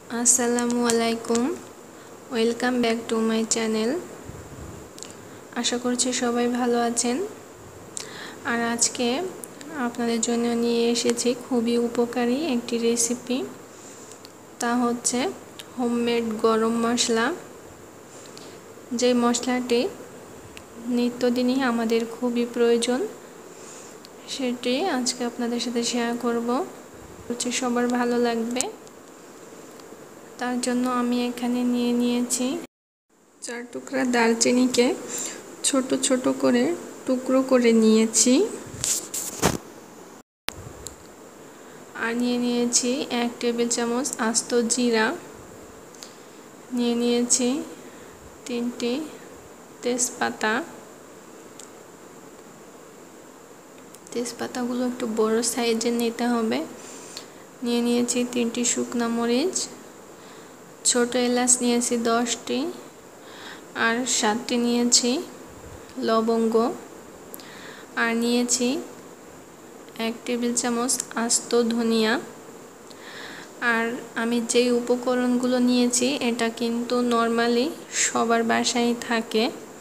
আসসালামু আলাইকুম, welcome back to my channel. আশা করছি সবাই ভালো আছেন। আর আজকে আপনাদের জন্য নিয়ে এসেছি খুবই উপকারী একটি রেসিপি, তা হচ্ছে হোমমেড গরম মশলা। যে মশলাটি নিত্যদিনই আমাদের খুবই প্রয়োজন, সেটি আজকে আপনাদের সাথে শেয়ার করব। সবার ভালো লাগবে। তার জন্য আমি এখানে নিয়ে নিয়েছি 4 টুকরা দারচিনিকে ছোট ছোট করে টুকরো করে নিয়েছি। আর নিয়ে নিয়েছি 1 টেবিল চামচ আস্ত জিরা, নিয়ে নিয়েছি 3টি তেজপাতা। তেজপাতাগুলো একটু বড় সাইজের নিতে হবে। নিয়ে নিয়েছি 3টি শুকনা মরিচ, ছোট এলাচ নিয়েছি 10টি, আর 7টি নিয়েছি লবঙ্গ, আর নিয়েছি 1 টেবিল চামচ আস্ত ধনিয়া। আর আমি যেই উপকরণগুলো নিয়েছি এটা কিন্তু নর্মালি সবার বাসায় থাকে।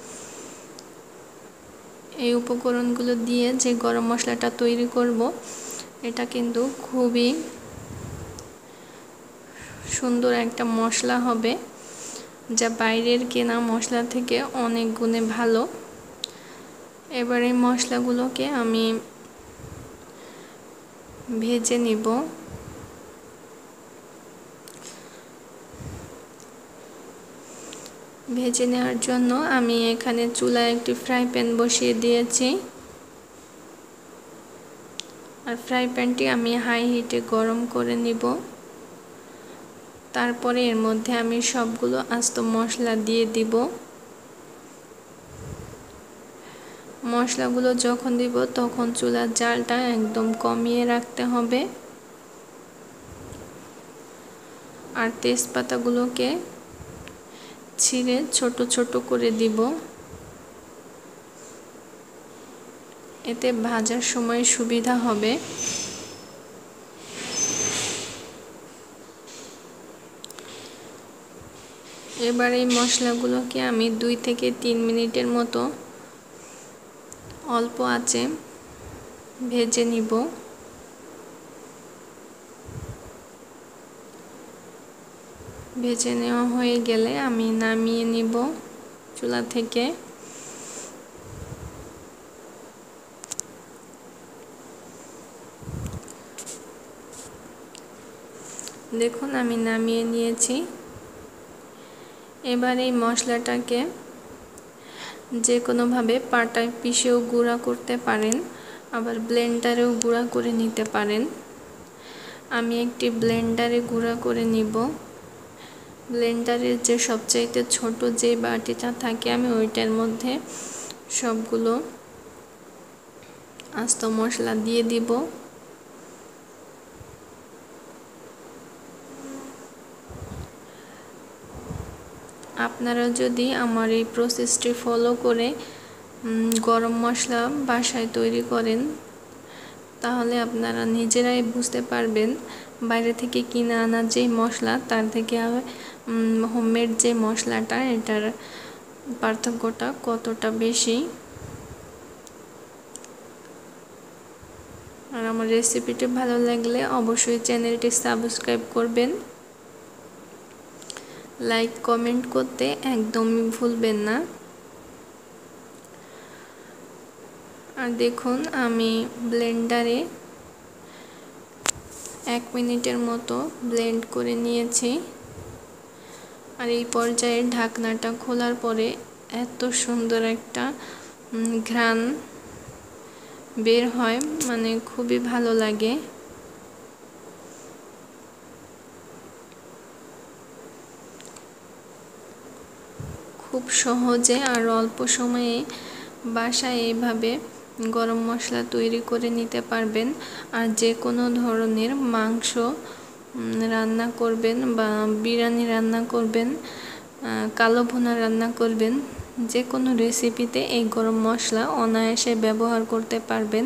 এই উপকরণগুলো দিয়ে যে গরম মশলাটা তৈরি করব, এটা কিন্তু খুবই সুন্দর একটা মশলা হবে, যা বাইরের কেনা মশলা থেকে অনেক গুণে ভালো। এবার এই মশলাগুলোকে আমি ভেজে নিব। ভেজে নেওয়ার জন্য আমি এখানে চুলায় একটি ফ্রাই প্যান বসিয়ে দিয়েছি। আর ফ্রাই প্যানটি আমি হাই হিটে গরম করে নিব। তারপরে এর মধ্যে আমি সবগুলো আস্ত মশলা দিয়ে দিব। মশলাগুলো যখন দিব তখন চুলার জালটা একদম কমিয়ে রাখতে হবে। আর তেজপাতাগুলোকে ছিঁড়ে ছোট ছোট করে দিব, এতে ভাজার সময় সুবিধা হবে। এবার এই মশলাগুলোকে আমি 2 থেকে 3 মিনিটের মতো অল্প আঁচে ভেজে নিব। ভেজে নেওয়া হয়ে গেলে আমি নামিয়ে নিব চুলা থেকে। দেখুন আমি নামিয়ে নিয়েছি। এবার এই মশলাটাকে যে কোনোভাবে পাটায় পিষেও গুঁড়া করতে পারেন, আবার ব্লেন্ডারেও গুঁড়া করে নিতে পারেন। আমি একটি ব্লেন্ডারে গুঁড়া করে নিব। ব্লেন্ডারের যে সবচাইতে ছোট যে বাটিটা থাকে, আমি ওইটার মধ্যে সবগুলো আস্ত মশলা দিয়ে দিব। আপনারা যদি আমার এই প্রসেসটি ফলো করে গরম মশলা বাসায় তৈরি করেন, তাহলে আপনারা নিজেরাই বুঝতে পারবেন বাইরে থেকে কিনে আনা যে মশলা তার থেকে হোমমেড যে মশলাটা, এটার পার্থক্যটা কতটা বেশি। আর আমার রেসিপিটি ভালো লাগলে অবশ্যই চ্যানেলটি সাবস্ক্রাইব করবেন, লাইক কমেন্ট করতে একদমই ভুলবেন না। আর দেখুন আমি ব্লেন্ডারে 1 মিনিটের মতো ব্লেন্ড করে নিয়েছি। আর এই পর্যায়ে ঢাকনাটা খোলার পরে এত সুন্দর একটা ঘ্রাণ বের হয়, মানে খুবই ভালো লাগে। খুব সহজে আর অল্প সময়ে বাসায় এইভাবে গরম মশলা তৈরি করে নিতে পারবেন। আর যে কোনো ধরনের মাংস রান্না করবেন বা বিরিয়ানি রান্না করবেন, কালো ভুনা রান্না করবেন, যে কোনো রেসিপিতে এই গরম মশলা অনায়াসে ব্যবহার করতে পারবেন।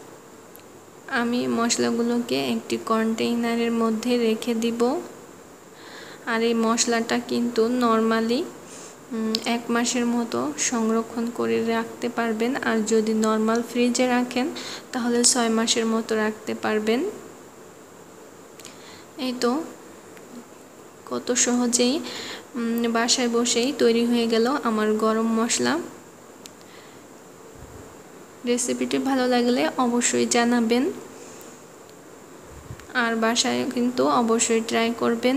আমি মশলাগুলোকে একটি কন্টেইনারের মধ্যে রেখে দিব। আর এই মশলাটা কিন্তু নর্মালি 1 মাসের মতো সংরক্ষণ করে রাখতে পারবেন। আর যদি নর্মাল ফ্রিজে রাখেন তাহলে 6 মাসের মতো রাখতে পারবেন। এই তো কত সহজেই বাসায় বসেই তৈরি হয়ে গেল আমার গরম মশলা। রেসিপিটি ভালো লাগলে অবশ্যই জানাবেন, আর বাসায় কিন্তু অবশ্যই ট্রাই করবেন।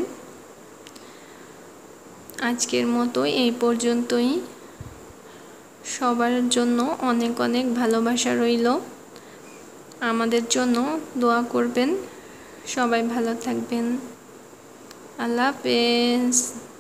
আজকের মতো এই পর্যন্তই। সবার জন্য অনেক অনেক ভালোবাসা রইল। আমাদের জন্য দোয়া করবেন। সবাই ভালো থাকবেন। আল্লাহ হাফেজ।